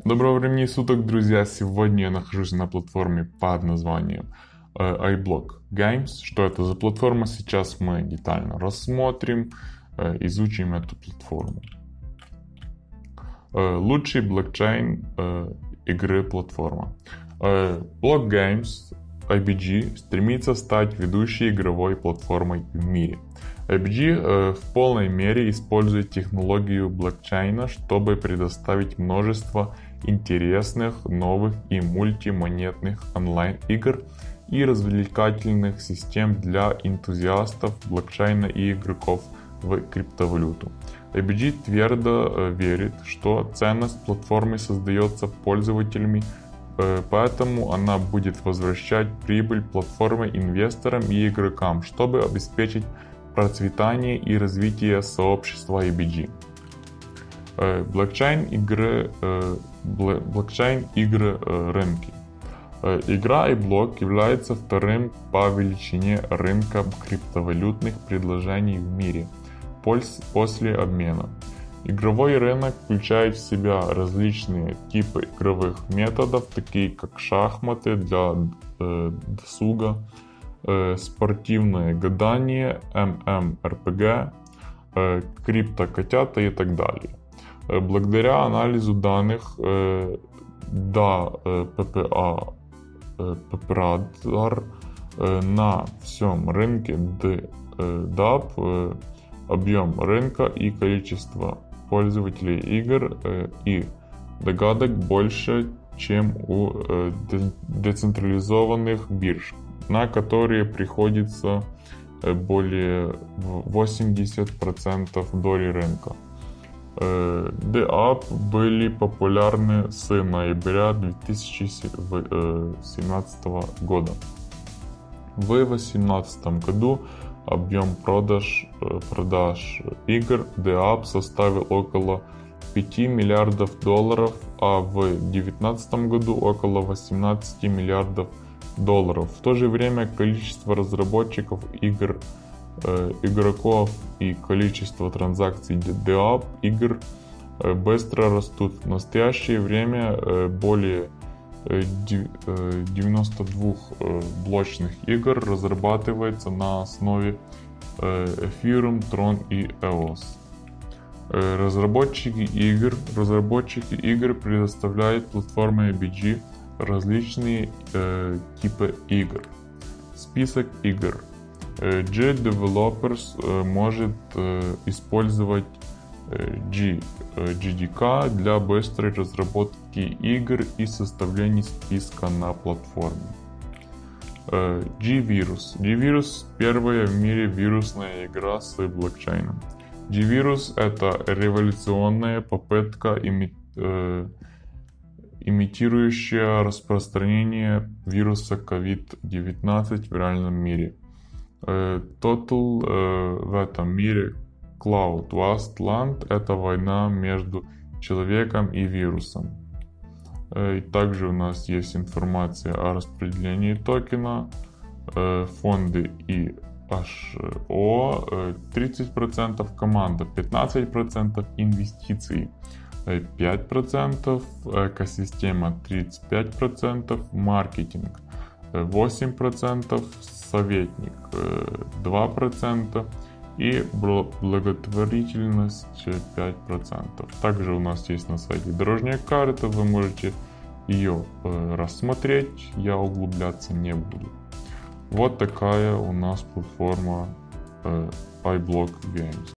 Доброго времени суток, друзья! Сегодня я нахожусь на платформе под названием iBlock Games. Что это за платформа? Сейчас мы детально рассмотрим, изучим эту платформу. Лучший блокчейн игры платформа. Block Games IBG стремится стать ведущей игровой платформой в мире. IBG в полной мере использует технологию блокчейна, чтобы предоставить множество интересных, новых и мультимонетных онлайн-игр и развлекательных систем для энтузиастов блокчейна и игроков в криптовалюту. IBG твердо верит, что ценность платформы создается пользователями, поэтому она будет возвращать прибыль платформы инвесторам и игрокам, чтобы обеспечить процветание и развитие сообщества IBG. Блокчейн игры рынки. Игра iBlock является вторым по величине рынком криптовалютных предложений в мире после обмена. Игровой рынок включает в себя различные типы игровых методов, такие как шахматы для досуга, спортивное гадание, MMORPG, криптокотята и так далее. Благодаря анализу данных PPA Radar на всем рынке DApp, объем рынка и количество пользователей игр и догадок больше, чем у децентрализованных бирж, на которые приходится более 80% доли рынка. DApp были популярны с ноября 2017 года. В 2018 году объем продаж игр DApp составил около $5 миллиардов, а в 2019 году около $18 миллиардов. В то же время количество разработчиков игроков и количество транзакций DApp игр быстро растут. В настоящее время более 92 блочных игр разрабатывается на основе Ethereum, Tron и EOS. Разработчики игр предоставляют платформе IBG различные типы игр. Список игр. G-Developers может использовать GDK для быстрой разработки игр и составления списка на платформе. G-Virus. G-Virus – первая в мире вирусная игра с блокчейном. G-Virus – это революционная попытка, имитирующая распространение вируса COVID-19 в реальном мире. Total в этом мире Cloud Wasteland – это война между человеком и вирусом. И также у нас есть информация о распределении токена, фонды и HO, 30% команда, 15% инвестиции, 5% экосистема, 35% маркетинг, 8% советник, 2% и благотворительность 5%. Также у нас есть на сайте дорожная карта, вы можете ее рассмотреть, я углубляться не буду. Вот такая у нас платформа iBlock Games.